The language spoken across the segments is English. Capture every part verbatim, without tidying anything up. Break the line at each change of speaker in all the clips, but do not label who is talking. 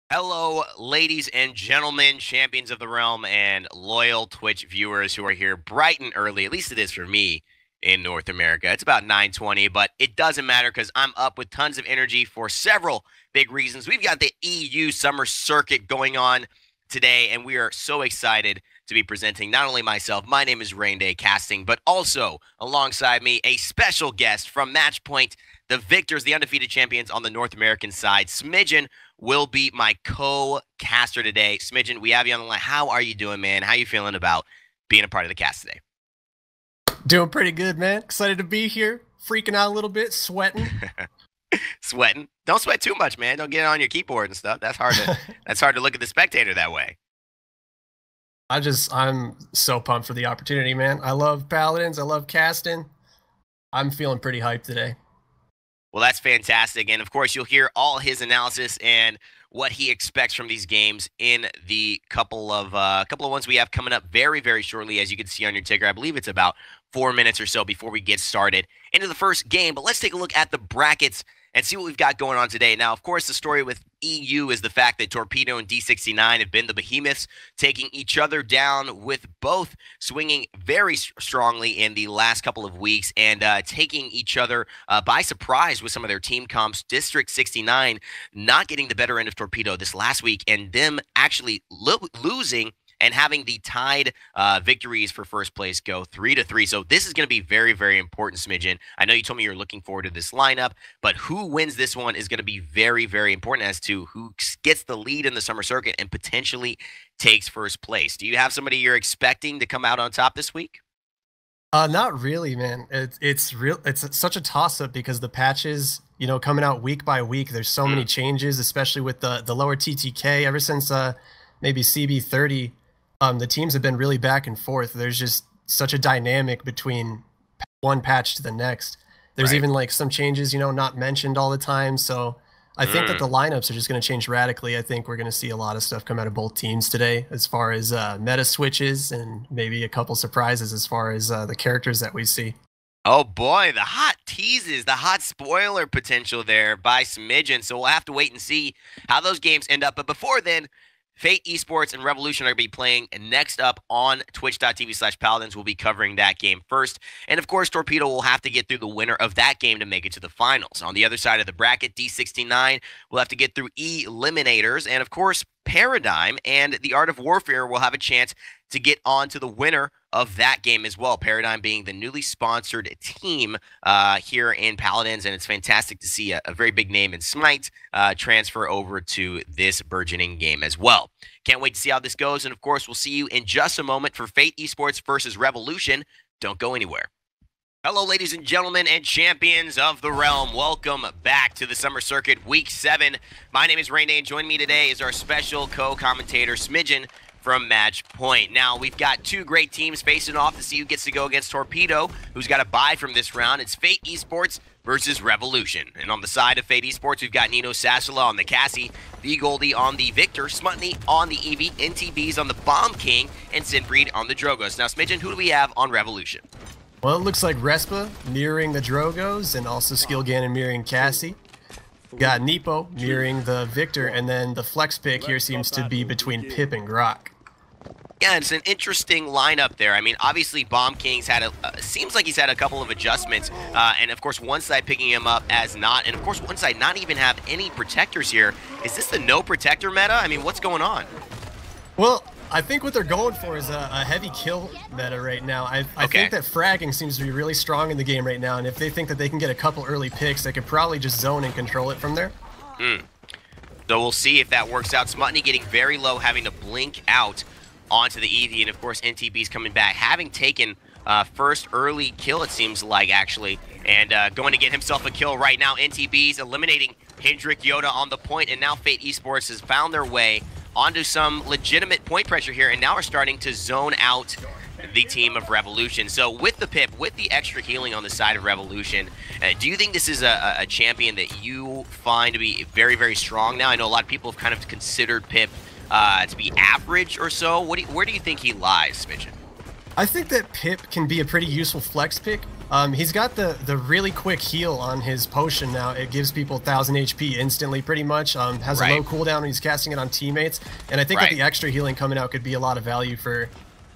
Hello, ladies and gentlemen, champions of the realm, and loyal Twitch viewers who are here bright and early. At least it is for me in North America. It's about nine twenty, but it doesn't matter because I'm up with tons of energy for several big reasons. We've got the E U Summer Circuit going on today, and we are so excited to be presenting not only myself, my name is Rain Day Casting, but also alongside me, a special guest from Matchpoint, the victors, the undefeated champions on the North American side. Smidgen will be my co-caster today. Smidgen, we have you on the line. How are you doing, man? How are you feeling about being a part of the cast today?
Doing pretty good, man. Excited to be here. Freaking out a little bit, sweating.
Sweating? Don't sweat too much, man. Don't get it on your keyboard and stuff. That's hard to that's hard to look at the spectator that way.
I just I'm so pumped for the opportunity, man. I love Paladins. I love casting. I'm feeling pretty hyped today.
Well, that's fantastic. And of course, you'll hear all his analysis and what he expects from these games in the couple of uh, couple of ones we have coming up very, very shortly. As you can see on your ticker, I believe it's about four minutes or so before we get started into the first game. But let's take a look at the brackets and see what we've got going on today. Now, of course, the story with E U is the fact that Torpedo and D sixty-nine have been the behemoths, taking each other down, with both swinging very strongly in the last couple of weeks and uh, taking each other uh, by surprise with some of their team comps. District sixty-nine not getting the better end of Torpedo this last week, and them actually lo losing and having the tied uh, victories for first place go three to three. So this is going to be very, very important, Smidgen. I know you told me you're looking forward to this lineup, but who wins this one is going to be very, very important as to who gets the lead in the summer circuit and potentially takes first place. Do you have somebody you're expecting to come out on top this week?
Uh, not really, man. It's it's real. It's such a toss-up because the patches, you know, coming out week by week. There's so mm. many changes, especially with the the lower T T K. Ever since uh, maybe C B thirty. Um, the teams have been really back and forth. There's just such a dynamic between one patch to the next. There's right. even like some changes, you know, not mentioned all the time. So I mm. think that the lineups are just going to change radically. I think we're going to see a lot of stuff come out of both teams today as far as uh, meta switches and maybe a couple surprises as far as uh, the characters that we see.
Oh boy, the hot teases, the hot spoiler potential there by Smidgen. So we'll have to wait and see how those games end up. But before then, Fate Esports and Revolution are going to be playing next up on twitch.tv slash paladins. We'll be covering that game first. And of course, Torpedo will have to get through the winner of that game to make it to the finals. On the other side of the bracket, D sixty-nine will have to get through Eliminators. And of course, Paradigm and the Art of Warfare will have a chance to get on to the winner of that game as well. Paradigm being the newly sponsored team uh, here in Paladins, and it's fantastic to see a, a very big name in Smite uh, transfer over to this burgeoning game as well. Can't wait to see how this goes, and of course, we'll see you in just a moment for Fate Esports versus Revolution. Don't go anywhere. Hello, ladies and gentlemen, and champions of the realm. Welcome back to the Summer Circuit Week seven. My name is Rain Day, and joining me today is our special co-commentator, Smidgen, from Matchpoint. Now, we've got two great teams facing off to see who gets to go against Torpedo, who's got a bye from this round. It's Fate Esports versus Revolution. And on the side of Fate Esports, we've got Nino Sassala on the Cassie, the Goldie on the Victor, Smutney on the Eevee, N T Bs on the Bomb King, and Sinbreed on the Drogos. Now, Smidgen, who do we have on Revolution?
Well, it looks like Respa mirroring the Drogos and also Skillganon mirroring Cassie. Got Nepo mirroring the Victor, and then the flex pick here seems to be between Pip and Grok.
Yeah, it's an interesting lineup there. I mean, obviously, Bomb King's had a uh, seems like he's had a couple of adjustments, uh, and of course, one side picking him up as not, and of course, one side not even have any protectors here. Is this the no protector meta? I mean, what's going on?
Well, I think what they're going for is a, a heavy kill meta right now. I, I
okay.
think that fragging seems to be really strong in the game right now, and if they think that they can get a couple early picks, they could probably just zone and control it from there.
Mm. So we'll see if that works out. Smutney getting very low, having to blink out onto the Eevee, and of course N T B's coming back, having taken uh, first early kill, it seems like, actually, and uh, going to get himself a kill right now. N T B's eliminating Hendrik Yoda on the point, and now Fate Esports has found their way onto some legitimate point pressure here, and now are starting to zone out the team of Revolution. So with the Pip, with the extra healing on the side of Revolution, uh, do you think this is a, a champion that you find to be very, very strong now? I know a lot of people have kind of considered Pip Uh, to be average or so. What do you, where do you think he lies, Smidgen?
I think that Pip can be a pretty useful flex pick Um, he's got the the really quick heal on his potion now. It gives people one thousand H P instantly, pretty much. Um, has
right.
a low cooldown when he's casting it on teammates, and I think
right.
that the extra healing coming out could be a lot of value for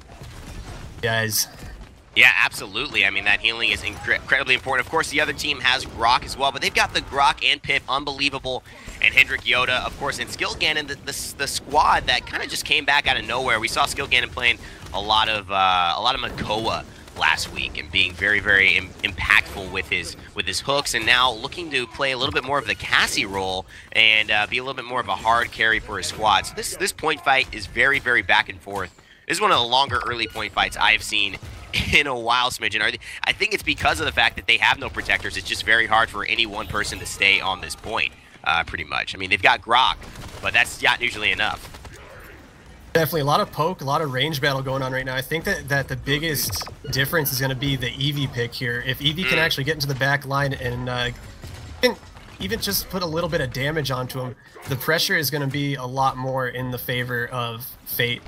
guys.
Yeah, absolutely. I mean, that healing is incre incredibly important. Of course, the other team has Grok as well, but they've got the Grok and Pip, unbelievable, and Hendrik Yoda, of course, and Skillganon, the, the, the squad that kind of just came back out of nowhere. We saw Skillganon playing a lot of uh, a lot of Makoa last week and being very, very im impactful with his with his hooks, and now looking to play a little bit more of the Cassie role and uh, be a little bit more of a hard carry for his squad. So this this point fight is very, very back and forth. This is one of the longer early point fights I've seen in a while, Smidgen. Are they, I think it's because of the fact that they have no protectors. It's just very hard for any one person to stay on this point, uh, pretty much. I mean, they've got Grok, but that's not usually enough.
Definitely a lot of poke, a lot of range battle going on right now. I think that, that the biggest difference is going to be the Eevee pick here. If Eevee mm. can actually get into the back line and uh, can even just put a little bit of damage onto him, the pressure is going to be a lot more in the favor of Fate.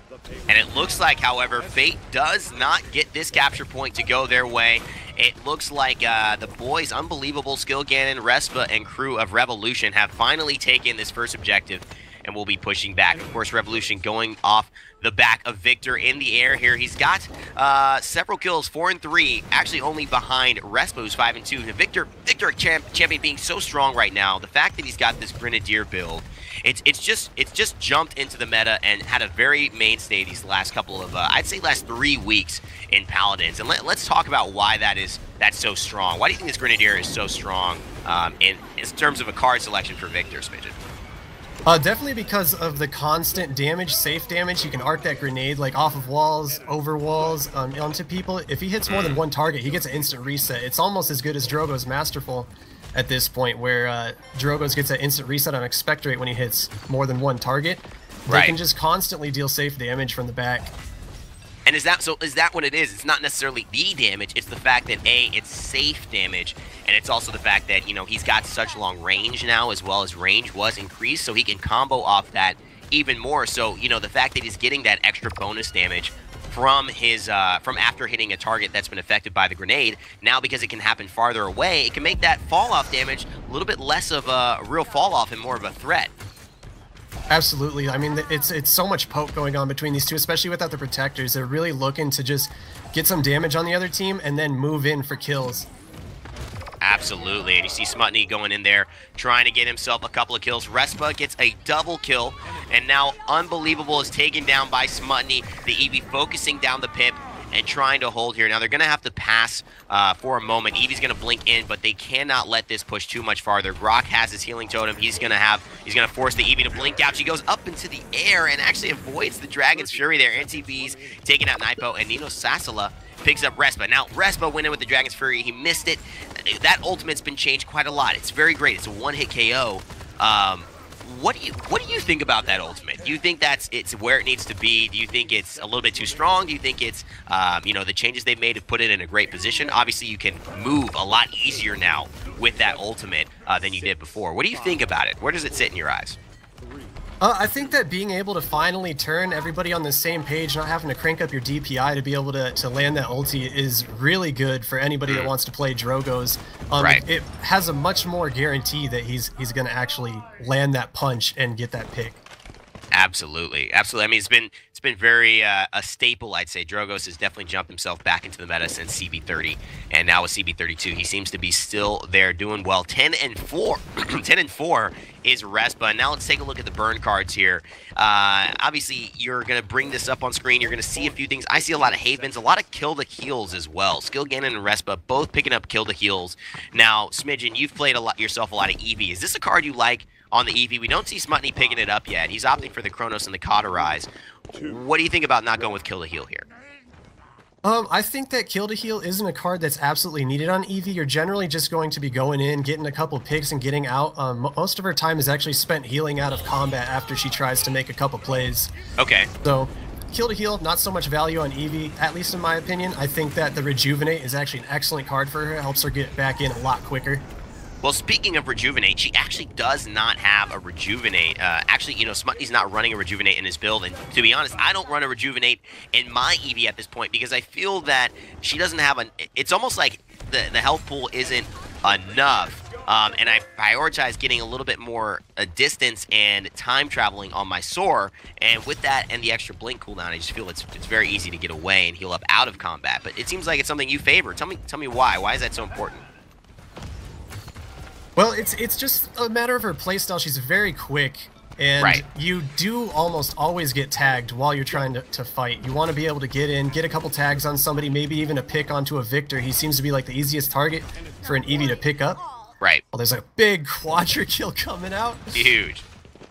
And it looks like, however, Fate does not get this capture point to go their way. It looks like uh, the boys, unbelievable, Skillganon, Respa, and crew of Revolution have finally taken this first objective and will be pushing back. Of course, Revolution going off the back of Victor in the air here. He's got uh, several kills, four and three, actually only behind Respa, who's five and two. Victor, Victor champ, champion being so strong right now. The fact that he's got this Grenadier build, it's it's just it's just jumped into the meta and had a very mainstay these last couple of, uh, I'd say, last three weeks in Paladins. And let, let's talk about why that is that's so strong. Why do you think this Grenadier is so strong um, in, in terms of a card selection for Victor, Smidgen?
Uh, definitely because of the constant damage, safe damage. You can arc that grenade like off of walls, over walls, um, onto people. If he hits more than one target, he gets an instant reset. It's almost as good as Drogo's Masterful at this point, where uh, Drogo's gets an instant reset on Expectorate when he hits more than one target. They
right.
can just constantly deal safe damage from the back.
And is that so? Is that what it is? It's not necessarily the damage. It's the fact that A, it's safe damage, and it's also the fact that, you know, he's got such long range now, as well as range was increased, so he can combo off that even more. So, you know, the fact that he's getting that extra bonus damage from his uh, from after hitting a target that's been affected by the grenade, now because it can happen farther away, it can make that fall off damage a little bit less of a real fall off and more of a threat.
Absolutely. I mean, it's it's so much poke going on between these two, especially without the protectors. They're really looking to just get some damage on the other team and then move in for kills.
Absolutely, and you see Smutny going in there, trying to get himself a couple of kills. Respa gets a double kill, and now Unbelievable is taken down by Smutny. The Eevee focusing down the Pip and trying to hold here. Now they're going to have to pass uh, for a moment. Eevee's going to blink in, but they cannot let this push too much farther. Grok has his healing totem. He's going to have, he's going to force the Eevee to blink out. She goes up into the air and actually avoids the Dragon's Fury there. N T B's taking out Naipo, and Nino Sasala picks up Respa. Now, Respa went in with the Dragon's Fury. He missed it. That ultimate's been changed quite a lot. It's very great. It's a one-hit K O. Um, what do you what do you think about that ultimate? Do you think that's it's where it needs to be? Do you think it's a little bit too strong? Do you think it's um, you know, the changes they've made have put it in a great position? Obviously, you can move a lot easier now with that ultimate uh, than you did before. What do you think about it? Where does it sit in your eyes?
Uh, I think that being able to finally turn everybody on the same page, not having to crank up your D P I to be able to, to land that ulti is really good for anybody that wants to play Drogo's. Um,
right.
it, it has a much more guarantee that he's he's going to actually land that punch and get that pick.
Absolutely, absolutely. I mean, it's been it's been very uh, a staple, I'd say. Drogo's has definitely jumped himself back into the meta since C B thirty, and now with C B thirty-two, he seems to be still there doing well. ten and four, ten and four is Respa. And now let's take a look at the burn cards here. Uh, obviously, you're gonna bring this up on screen. You're gonna see a few things. I see a lot of Havens, a lot of kill the heals as well. Skillganon and Respa both picking up kill the heals. Now, Smidgen, you've played a lot yourself a lot of Eevee. Is this a card you like on the Eevee? We don't see Smutny picking it up yet. He's opting for the Chronos and the Cauterize. What do you think about not going with Kill to Heal here?
Um, I think that Kill to Heal isn't a card that's absolutely needed on Eevee. You're generally just going to be going in, getting a couple picks, and getting out. Um, most of her time is actually spent healing out of combat after she tries to make a couple plays.
Okay.
So, Kill to Heal, not so much value on Eevee, at least in my opinion. I think that the Rejuvenate is actually an excellent card for her. It helps her get back in a lot quicker.
Well, speaking of Rejuvenate, she actually does not have a Rejuvenate. Uh, actually, you know, Smutty's not running a Rejuvenate in his build, and to be honest, I don't run a Rejuvenate in my Eevee at this point because I feel that she doesn't have an... It's almost like the, the health pool isn't enough, um, and I prioritize getting a little bit more uh, distance and time traveling on my Soar, and with that and the extra Blink cooldown, I just feel it's, it's very easy to get away and heal up out of combat, but it seems like it's something you favor. Tell me, tell me why. Why is that so important?
Well, it's it's just a matter of her playstyle. She's very quick, and
right.
you do almost always get tagged while you're trying to, to fight. You want to be able to get in, get a couple tags on somebody, maybe even a pick onto a Victor. He seems to be like the easiest target for an Eevee to pick up.
Right.
Well, there's a big quadra kill coming out.
Huge.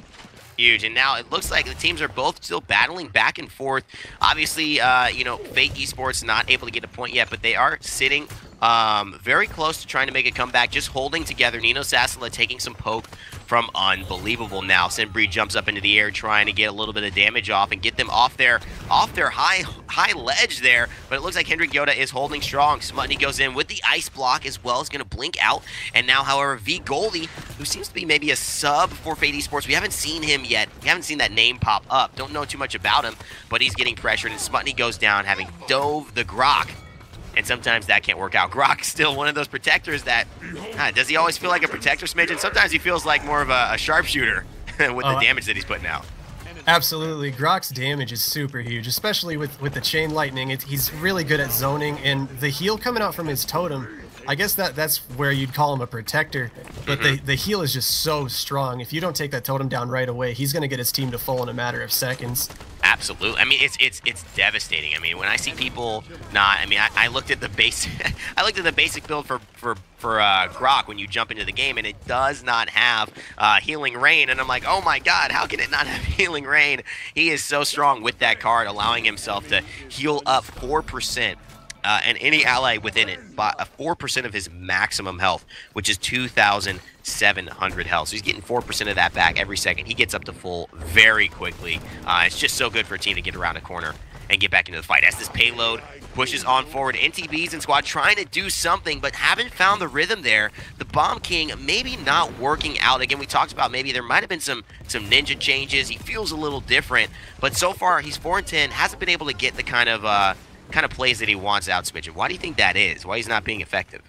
Huge, and now it looks like the teams are both still battling back and forth. Obviously, uh, you know, Fate Esports not able to get a point yet, but they are sitting um, very close to trying to make a comeback, just holding together. Nino Sasala taking some poke from Unbelievable now. Sinbreed jumps up into the air trying to get a little bit of damage off and get them off their off their high high ledge there, but it looks like Hendrik Yoda is holding strong. Smutny goes in with the ice block as well, is going to blink out, and now, however, V Goldie, who seems to be maybe a sub for Fate Esports, we haven't seen him yet. We haven't seen that name pop up. Don't know too much about him, but he's getting pressured, and Smutny goes down, having dove the Grok. And sometimes that can't work out. Grok's still one of those protectors that, ah, does he always feel like a protector, Smidgen? Sometimes he feels like more of a, a sharpshooter with
oh,
the damage that he's putting out.
Absolutely. Grok's damage is super huge, especially with, with the Chain Lightning. It, he's really good at zoning, and the heal coming out from his totem, I guess that that's where you'd call him a protector, but mm-hmm. the, the heal is just so strong. If you don't take that totem down right away, he's going to get his team to full in a matter of seconds.
Absolutely. I mean, it's it's it's devastating. I mean, when I see people not, I mean, I, I looked at the basic, I looked at the basic build for for for uh, Grok when you jump into the game, and it does not have uh, Healing Rain, and I'm like, oh my God, how can it not have Healing Rain? He is so strong with that card, allowing himself to heal up four percent. Uh, and any ally within it, by four percent of his maximum health, which is two thousand seven hundred health. So he's getting four percent of that back every second. He gets up to full very quickly. Uh, it's just so good for a team to get around a corner and get back into the fight. As this payload pushes on forward, N T Bs and squad trying to do something, but haven't found the rhythm there. The Bomb King maybe not working out. Again, we talked about maybe there might have been some, some ninja changes. He feels a little different, but so far he's four and ten, hasn't been able to get the kind of... Uh, kind of plays that he wants out, Smidgen. Why do you think that is? Why he's not being effective?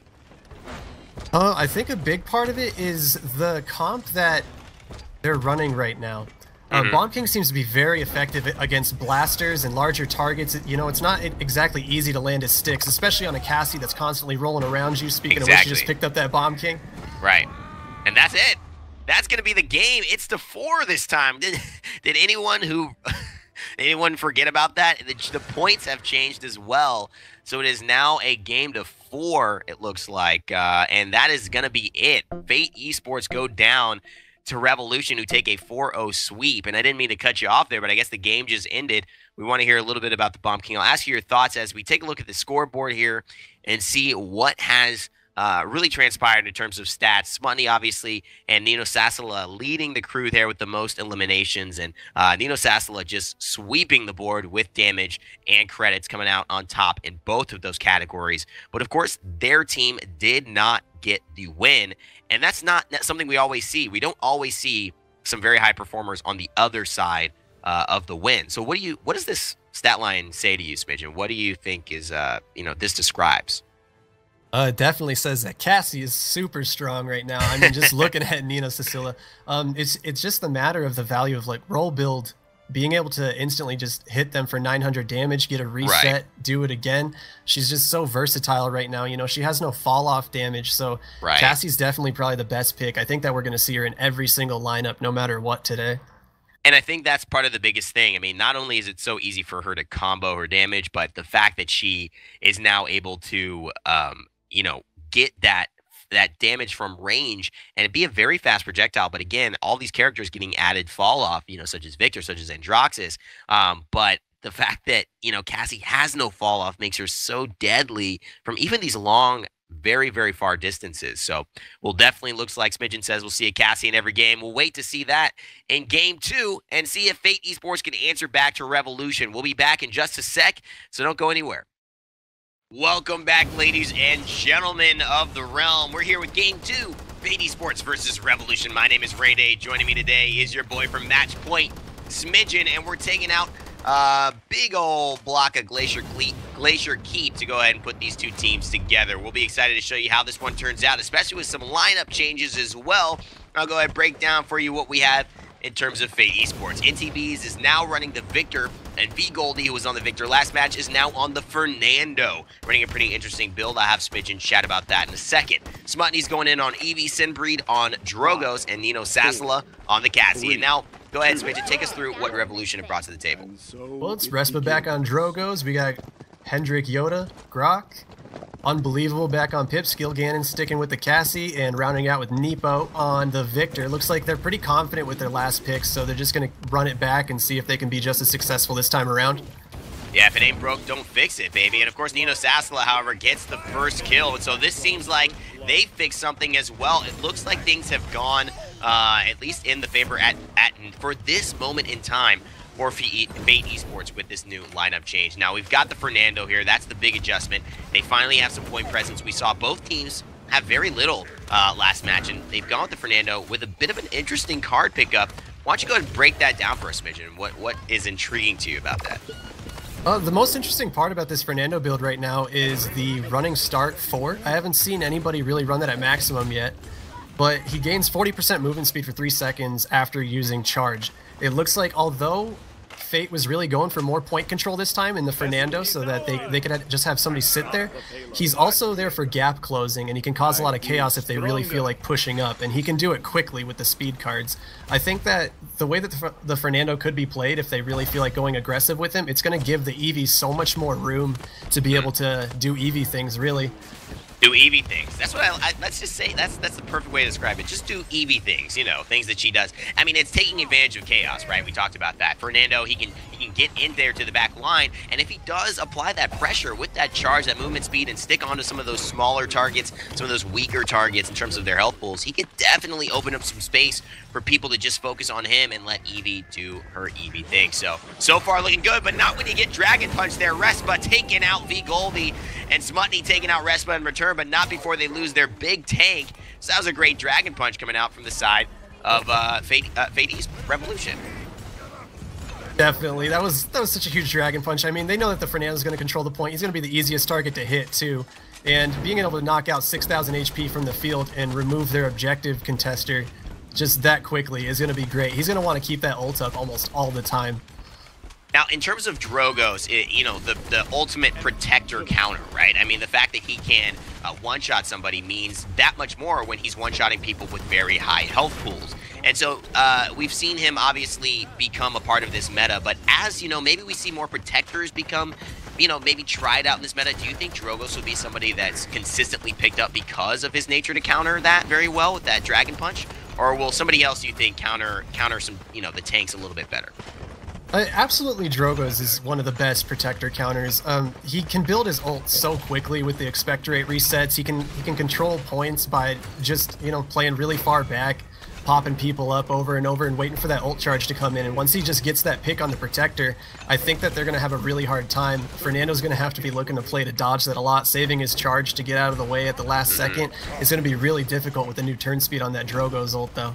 Uh, I think a big part of it is the comp that they're running right now. Uh, mm-hmm. Bomb King seems to be very effective against blasters and larger targets. You know, it's not exactly easy to land his sticks, especially on a Cassie that's constantly rolling around you. Speaking exactly. of which, you just picked up that Bomb King.
Right. And that's it. That's going to be the game. It's the four this time. Did, did anyone who... Anyone forget about that? The, the points have changed as well. So it is now a game to four, it looks like. Uh, and that is going to be it. Fate Esports go down to Revolution, who take a four oh sweep. And I didn't mean to cut you off there, but I guess the game just ended. We want to hear a little bit about the Bomb King. I'll ask you your thoughts as we take a look at the scoreboard here and see what has... Uh, really transpired in terms of stats. Smutny, obviously, and Nino Sasala leading the crew there with the most eliminations, and uh, Nino Sasala just sweeping the board with damage and credits, coming out on top in both of those categories. But of course, their team did not get the win, and that's not something we always see. We don't always see some very high performers on the other side uh, of the win. So what do you? What does this stat line say to you, Smidgen? What do you think is uh, you know this describes?
Uh, it definitely says that Cassie is super strong right now. I mean, just looking at Nino Sasala, um, it's it's just the matter of the value of like roll build, being able to instantly just hit them for nine hundred damage, get a reset, right. do it again. She's just so versatile right now. You know, she has no fall off damage, so right. Cassie's definitely probably the best pick. I think that we're going to see her in every single lineup, no matter what today.
And I think that's part of the biggest thing. I mean, not only is it so easy for her to combo her damage, but the fact that she is now able to, um, you know, get that that damage from range and it'd be a very fast projectile. But again, all these characters getting added fall off, you know, such as Victor, such as Androxus. Um, but the fact that, you know, Cassie has no fall off makes her so deadly from even these long, very, very far distances. So we'll definitely, looks like Smidgen says, we'll see a Cassie in every game. We'll wait to see that in game two and see if Fate Esports can answer back to Revolution. We'll be back in just a sec, so don't go anywhere. Welcome back, ladies and gentlemen of the realm. We're here with game two. Fate Esports versus Revolution. My name is Ray Day. Joining me today is your boy from Match Point, Smidgen, and we're taking out a big old block of Glacier, Cle Glacier Keep to go ahead and put these two teams together. We'll be excited to show you how this one turns out, especially with some lineup changes as well. I'll go ahead and break down for you what we have in terms of Fate Esports. N T Bs is now running the Victor, and V Goldie, who was on the Victor last match, is now on the Fernando. Running a pretty interesting build. I have Smidgen chat about that in a second. Smutney's going in on Eevee Sinbreed on Drogos, and Nino Sasala on the Cassie. And now, go ahead, Smidgen, take us through what Revolution have brought to the table.
Well, it's Respa back on Drogos. We got Hendrik Yoda, Grok. Unbelievable back on Pip. Skillganon sticking with the Cassie and rounding out with Nepo on the Victor. Looks like they're pretty confident with their last picks, so they're just going to run it back and see if they can be just as successful this time around.
Yeah, if it ain't broke, don't fix it, baby. And of course, Nino Sasala, however, gets the first kill. And so this seems like they fixed something as well. It looks like things have gone, uh, at least in the favor at, at for this moment in time, for Fate Esports with this new lineup change. Now, we've got the Fernando here. That's the big adjustment. They finally have some point presence. We saw both teams have very little uh, last match, and they've gone with the Fernando with a bit of an interesting card pickup. Why don't you go ahead and break that down for us, Smidgen? What, what is intriguing to you about that?
Uh, the most interesting part about this Fernando build right now is the running start four. I haven't seen anybody really run that at maximum yet, but he gains forty percent movement speed for three seconds after using charge. It looks like, although Fate was really going for more point control this time in the Fernando so that they, they could have, just have somebody sit there, he's also there for gap closing, and he can cause a lot of chaos if they really feel like pushing up, and he can do it quickly with the speed cards. I think that the way that the, the Fernando could be played, if they really feel like going aggressive with him, it's going to give the Eevee so much more room to be able to do Eevee things, really.
Do Eevee things. That's what I, I, let's just say, that's that's the perfect way to describe it. Just do Eevee things, you know, things that she does. I mean, it's taking advantage of chaos, right? We talked about that. Fernando, he can he can get in there to the back line, and if he does apply that pressure with that charge, that movement speed, and stick onto some of those smaller targets, some of those weaker targets in terms of their health pools, he could definitely open up some space for people to just focus on him and let Eevee do her Eevee thing. So, so far looking good, but not when you get Dragon Punch there. Respa taking out V Goldie, and Smutney taking out Respa in return, but not before they lose their big tank. So that was a great Dragon Punch coming out from the side of uh, Fate, uh, Fate East Revolution.
Definitely. That was that was such a huge Dragon Punch. I mean, they know that the Fernando's going to control the point. He's going to be the easiest target to hit, too. And being able to knock out six thousand H P from the field and remove their objective contester just that quickly is going to be great. He's going to want to keep that ult up almost all the time.
Now, in terms of Drogos, it, you know, the, the ultimate protector counter, right? I mean, the fact that he can uh, one-shot somebody means that much more when he's one-shotting people with very high health pools. And so uh, we've seen him obviously become a part of this meta, but as, you know, maybe we see more protectors become, you know, maybe tried out in this meta, do you think Drogos will be somebody that's consistently picked up because of his nature to counter that very well with that Dragon Punch? Or will somebody else, you think, counter counter some, you know, the tanks a little bit better?
Uh, absolutely, Drogos is one of the best protector counters. Um, he can build his ult so quickly with the expectorate resets. He can he can control points by just, you know, playing really far back, popping people up over and over and waiting for that ult charge to come in. And once he just gets that pick on the protector, I think that they're going to have a really hard time. Fernando's going to have to be looking to play to dodge that a lot. Saving his charge to get out of the way at the last second is going to be really difficult with the new turn speed on that Drogos ult, though.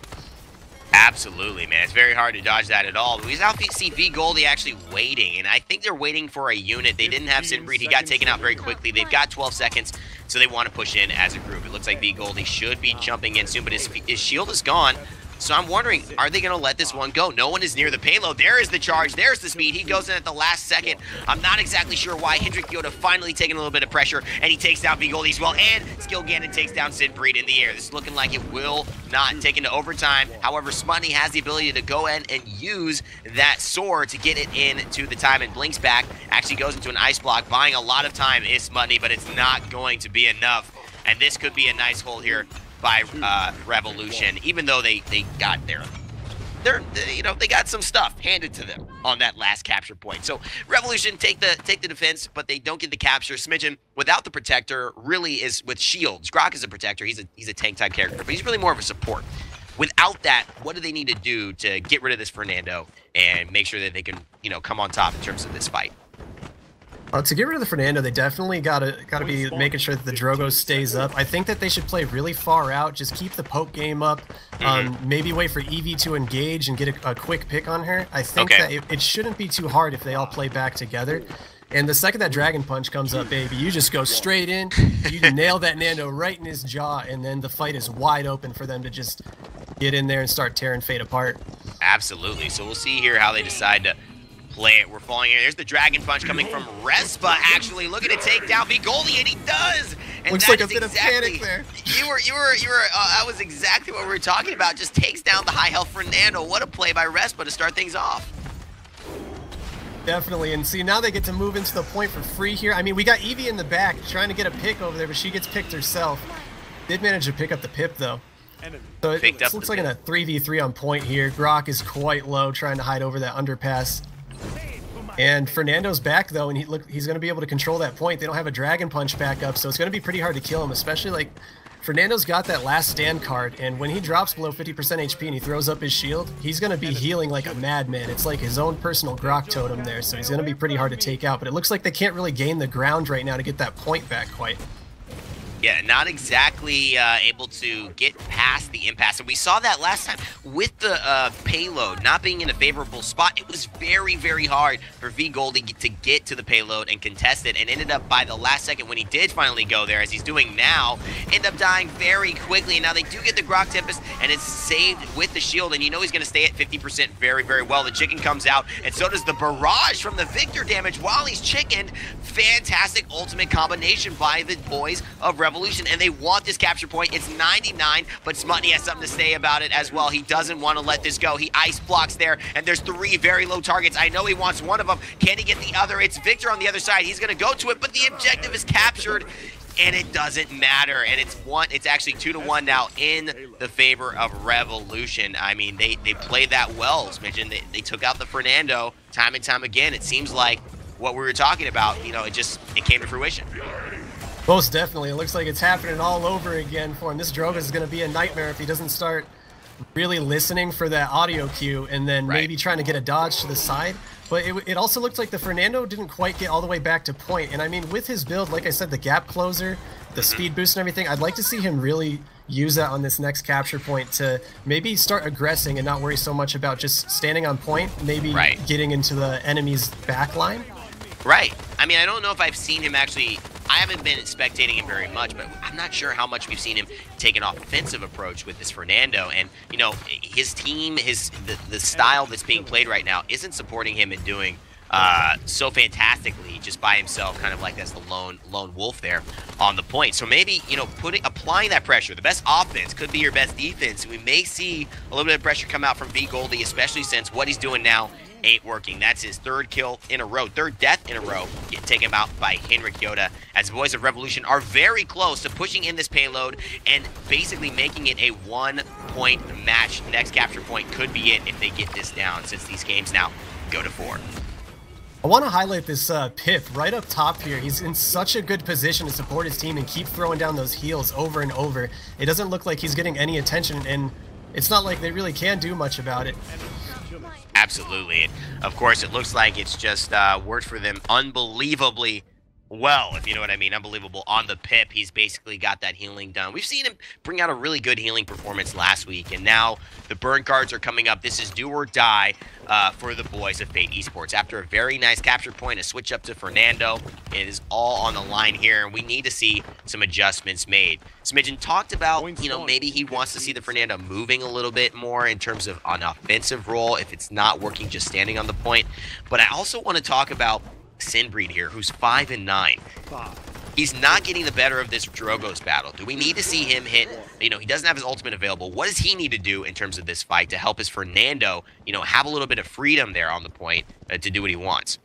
Absolutely, man. It's very hard to dodge that at all. But we now see V Goldie actually waiting, and I think they're waiting for a unit. They didn't have Sinbreed. He got taken out very quickly. They've got twelve seconds, so they want to push in as a group. It looks like V Goldie should be jumping in soon, but his, his shield is gone. So I'm wondering, are they going to let this one go? No one is near the payload. There is the charge. There's the speed. He goes in at the last second. I'm not exactly sure why. Hendrik Yoda finally taking a little bit of pressure, and he takes down V Goldie as well. And Skillganon takes down Sinbreed in the air. This is looking like it will not take into overtime. However, Smutney has the ability to go in and use that sword to get it into the time, and blinks back. Actually goes into an ice block, buying a lot of time is Smutney, but it's not going to be enough. And this could be a nice hold here by uh, Revolution, even though they, they got their, they're, you know, they got some stuff handed to them on that last capture point. So Revolution take the take the defense, but they don't get the capture. Smidgen, without the protector, really is with shields. Grok is a protector. He's a he's a tank type character, but he's really more of a support. Without that, what do they need to do to get rid of this Fernando and make sure that they can, you know, come on top in terms of this fight?
Uh, to get rid of the Fernando, they definitely gotta gotta be making sure that the Drogo stays up. I think that they should play really far out, just keep the poke game up, um, mm-hmm. maybe wait for Eevee to engage and get a, a quick pick on her. I think okay. that it, it shouldn't be too hard if they all play back together. And the second that Dragon Punch comes up, baby, you just go straight in, you nail that Nando right in his jaw, and then the fight is wide open for them to just get in there and start tearing Fate apart.
Absolutely. So we'll see here how they decide to play it. We're falling here. There's the Dragon Punch coming from Respa, actually looking to take down Vigoldi, and he does. And
looks like a bit exactly, of panic there.
You were, you were, you were. Uh, that was exactly what we were talking about. Just takes down the high health Fernando. What a play by Respa to start things off.
Definitely, and see, now they get to move into the point for free here. I mean, we got Eevee in the back trying to get a pick over there, but she gets picked herself. Did manage to pick up the pip, though. So it, it looks like in a three v three on point here. Grok is quite low, trying to hide over that underpass. And Fernando's back, though, and he look he's going to be able to control that point. They don't have a Dragon Punch back up, so it's going to be pretty hard to kill him, especially, like, Fernando's got that last stand card, and when he drops below fifty percent H P and he throws up his shield, he's going to be healing like a madman. It's like his own personal Grok totem there, so he's going to be pretty hard to take out. But it looks like they can't really gain the ground right now to get that point back quite.
Yeah, not exactly uh, able to get past the impasse. And we saw that last time with the uh, payload not being in a favorable spot. It was very, very hard for Vigoldi to get to the payload and contest it, and ended up by the last second when he did finally go there, as he's doing now, end up dying very quickly. And now they do get the Grok Tempest, and it's saved with the shield, and you know he's going to stay at fifty percent very, very well. The chicken comes out, and so does the barrage from the Victor damage while he's chickened. Fantastic ultimate combination by the boys of Revolution. Revolution, and they want this capture point. It's ninety-nine, but Smutny has something to say about it as well. He doesn't want to let this go. He ice blocks there, and there's three very low targets. I know he wants one of them. Can he get the other? It's Victor on the other side. He's going to go to it, but the objective is captured, and it doesn't matter. And it's one. It's actually two to one now in the favor of Revolution. I mean, they they played that well. As mentioned, they, they took out the Fernando time and time again. It seems like what we were talking about, you know, it just it came to fruition.
Most definitely. It looks like it's happening all over again for him. This Drogo is going to be a nightmare if he doesn't start really listening for that audio cue and then right. maybe trying to get a dodge to the side. But it, it also looked like the Fernando didn't quite get all the way back to point. And I mean, with his build, like I said, the gap closer, the speed boost and everything, I'd like to see him really use that on this next capture point to maybe start aggressing and not worry so much about just standing on point, maybe right. getting into the enemy's back line.
Right. I mean, I don't know if I've seen him actually, I haven't been spectating him very much, but I'm not sure how much we've seen him take an offensive approach with this Fernando. And, you know, his team, his the, the style that's being played right now isn't supporting him in doing uh, so fantastically just by himself, kind of like as the lone lone wolf there on the point. So maybe, you know, putting applying that pressure, the best offense could be your best defense. We may see a little bit of pressure come out from Vigoldi, especially since what he's doing now ain't working. That's his third kill in a row, third death in a row, getting taken out by Henrik Yoda, as the Boys of Revolution are very close to pushing in this payload and basically making it a one-point match. Next capture point could be it if they get this down, since these games now go to four.
I want to highlight this uh, Pip right up top here. He's in such a good position to support his team and keep throwing down those heals over and over. It doesn't look like he's getting any attention, and it's not like they really can do much about it.
Absolutely. Of course, it looks like it's just uh, worked for them unbelievably well, if you know what I mean. Unbelievable on the Pip. He's basically got that healing done. We've seen him bring out a really good healing performance last week, and now the burn cards are coming up. This is do or die uh, for the boys of Fate Esports. After a very nice capture point, a switch up to Fernando. It is all on the line here, and we need to see some adjustments made. Smidgen talked about, you know, maybe he wants to see the Fernando moving a little bit more in terms of an offensive role if it's not working just standing on the point. But I also want to talk about Sinbreed here, who's five and nine. He's not getting the better of this Drogo's battle. Do we need to see him hit? You know, he doesn't have his ultimate available. What does he need to do in terms of this fight to help his Fernando, you know, have a little bit of freedom there on the point uh, to do what he wants?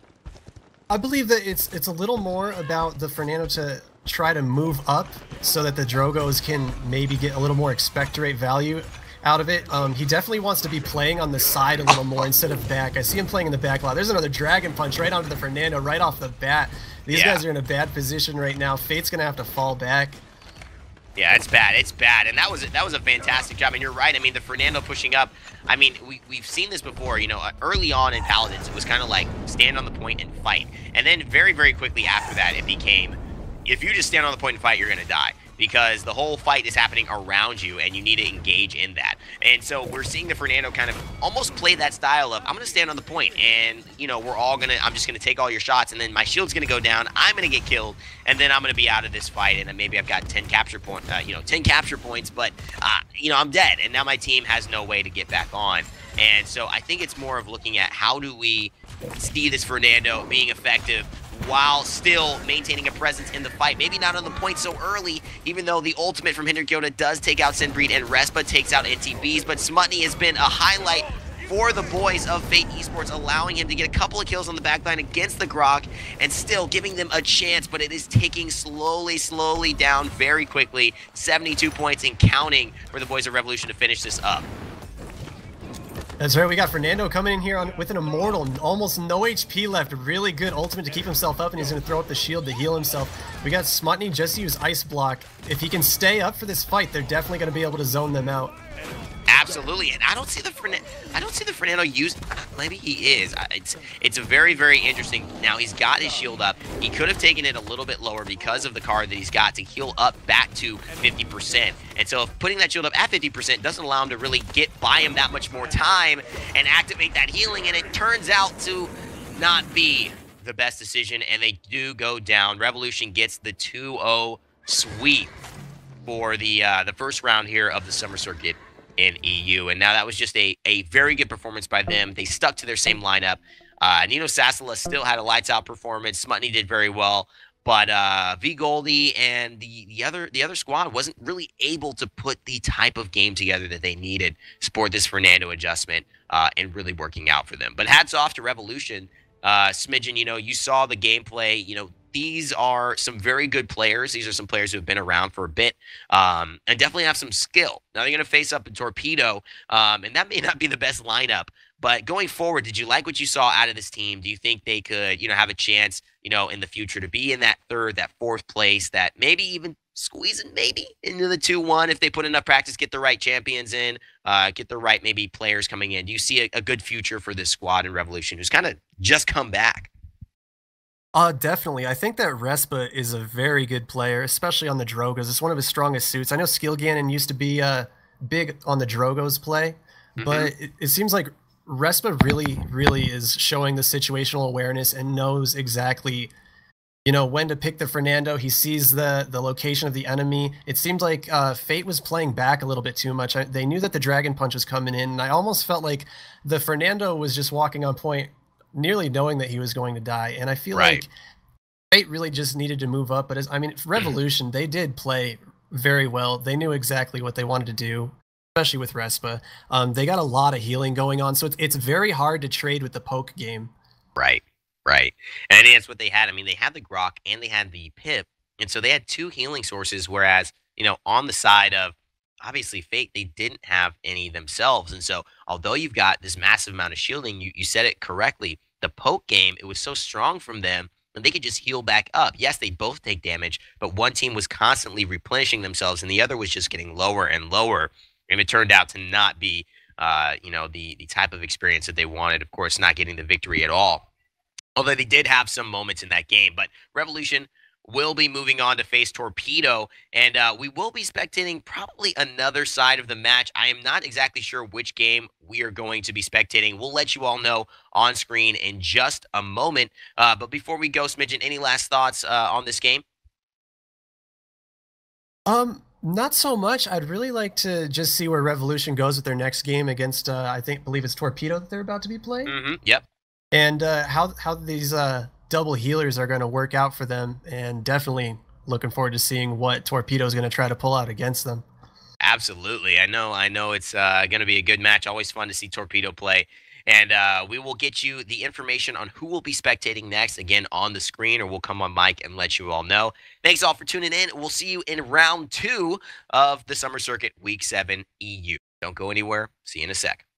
I believe that it's it's a little more about the Fernando to try to move up so that the Drogos can maybe get a little more expectorate value out of it. Um, he definitely wants to be playing on the side a little more instead of back. I see him playing in the back a lot. There's another Dragon Punch right onto the Fernando right off the bat. These yeah. guys are in a bad position right now. Fate's going to have to fall back.
Yeah, it's bad. It's bad, and that was that was a fantastic job. And you're right. I mean, the Fernando pushing up. I mean, we we've seen this before. You know, uh, early on in Paladins, it was kind of like stand on the point and fight, and then very very quickly after that, it became if you just stand on the point and fight, you're gonna die. Because the whole fight is happening around you, and you need to engage in that. And so we're seeing the Fernando kind of almost play that style of, I'm going to stand on the point, and, you know, we're all going to, I'm just going to take all your shots, and then my shield's going to go down, I'm going to get killed, and then I'm going to be out of this fight, and then maybe I've got ten capture point, uh, you know, ten capture points, but, uh, you know, I'm dead, and now my team has no way to get back on. And so I think it's more of looking at how do we see this Fernando being effective while still maintaining a presence in the fight. Maybe not on the point so early, even though the ultimate from Hindered Kyoto does take out Sinbreed and Respa takes out N T Bs, but Smutny has been a highlight for the boys of Fate Esports, allowing him to get a couple of kills on the backline against the Grok and still giving them a chance, but it is ticking slowly, slowly down very quickly. seventy-two points and counting for the boys of Revolution to finish this up.
That's right, we got Fernando coming in here on, with an Immortal, almost no H P left, really good ultimate to keep himself up, and he's going to throw up the shield to heal himself. We got Smutny just use Ice Block. If he can stay up for this fight, they're definitely going to be able to zone them out.
Absolutely, and I don't see the Fernando. I don't see the Fernando use. Maybe he is. It's it's a very very interesting. Now he's got his shield up. He could have taken it a little bit lower because of the card that he's got to heal up back to fifty percent. And so if putting that shield up at fifty percent doesn't allow him to really get by him that much more time and activate that healing, and it turns out to not be the best decision, and they do go down. Revolution gets the two oh sweep for the uh, the first round here of the Summer Circuit in E U. And now that was just a, a very good performance by them. They stuck to their same lineup. Uh, Nino Sassala still had a lights out performance. Smutny did very well. But uh, V Goldie and the, the other the other squad wasn't really able to put the type of game together that they needed to support this Fernando adjustment uh, and really working out for them. But hats off to Revolution. Uh, Smidgen, you know, you saw the gameplay, you know, these are some very good players. These are some players who have been around for a bit um, and definitely have some skill. Now they're going to face up a Torpedo, um, and that may not be the best lineup. But going forward, did you like what you saw out of this team? Do you think they could, you know, have a chance, you know, in the future to be in that third, that fourth place, that maybe even squeezing maybe into the two one if they put enough practice, get the right champions in, uh, get the right maybe players coming in? Do you see a, a good future for this squad in Revolution who's kind of just come back?
Uh, definitely. I think that Respa is a very good player, especially on the Drogos. It's one of his strongest suits. I know Skillganon used to be uh, big on the Drogos play, mm-hmm. but it, it seems like Respa really, really is showing the situational awareness and knows exactly, you know, when to pick the Fernando. He sees the the location of the enemy. It seemed like uh, Fate was playing back a little bit too much. I, they knew that the Dragon Punch was coming in, and I almost felt like the Fernando was just walking on point, nearly knowing that he was going to die. And I feel right. like Fate really just needed to move up. But as I mean, Revolution, they did play very well. They knew exactly what they wanted to do, especially with Respa. Um, they got a lot of healing going on, so it's, it's very hard to trade with the poke game.
Right, right. And I think that's what they had. I mean, they had the Grok and they had the Pip, and so they had two healing sources, whereas, you know, on the side of, obviously, Fate, they didn't have any themselves. And so, although you've got this massive amount of shielding, you, you said it correctly, the poke game, it was so strong from them that they could just heal back up. Yes, they both take damage, but one team was constantly replenishing themselves, and the other was just getting lower and lower. And it turned out to not be, uh, you know, the, the type of experience that they wanted. Of course, not getting the victory at all. Although they did have some moments in that game. But Revolution will be moving on to face Torpedo, and uh, we will be spectating probably another side of the match. I am not exactly sure which game we are going to be spectating. We'll let you all know on screen in just a moment. Uh, but before we go, Smidgen, any last thoughts uh, on this game?
Um, not so much. I'd really like to just see where Revolution goes with their next game against, uh, I think, believe it's Torpedo that they're about to be playing.
Mm-hmm. Yep.
And uh, how how these uh, double healers are going to work out for them, and definitely looking forward to seeing what Torpedo is going to try to pull out against them.
Absolutely. I know I know it's uh, going to be a good match. Always fun to see Torpedo play. And uh, we will get you the information on who will be spectating next, again, on the screen, or we'll come on mic and let you all know. Thanks all for tuning in. We'll see you in round two of the Summer Circuit Week seven E U. Don't go anywhere. See you in a sec.